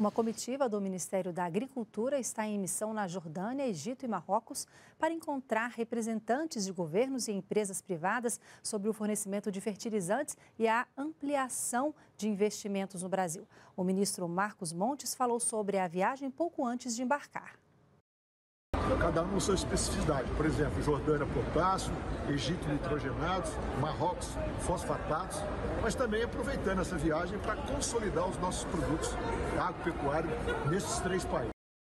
Uma comitiva do Ministério da Agricultura está em missão na Jordânia, Egito e Marrocos para encontrar representantes de governos e empresas privadas sobre o fornecimento de fertilizantes e a ampliação de investimentos no Brasil. O ministro Marcos Montes falou sobre a viagem pouco antes de embarcar. Cada um com sua especificidade. Por exemplo, Jordânia, potássio, Egito, nitrogenados, Marrocos, fosfatatos, mas também aproveitando essa viagem para consolidar os nossos produtos agropecuários nesses 3 países.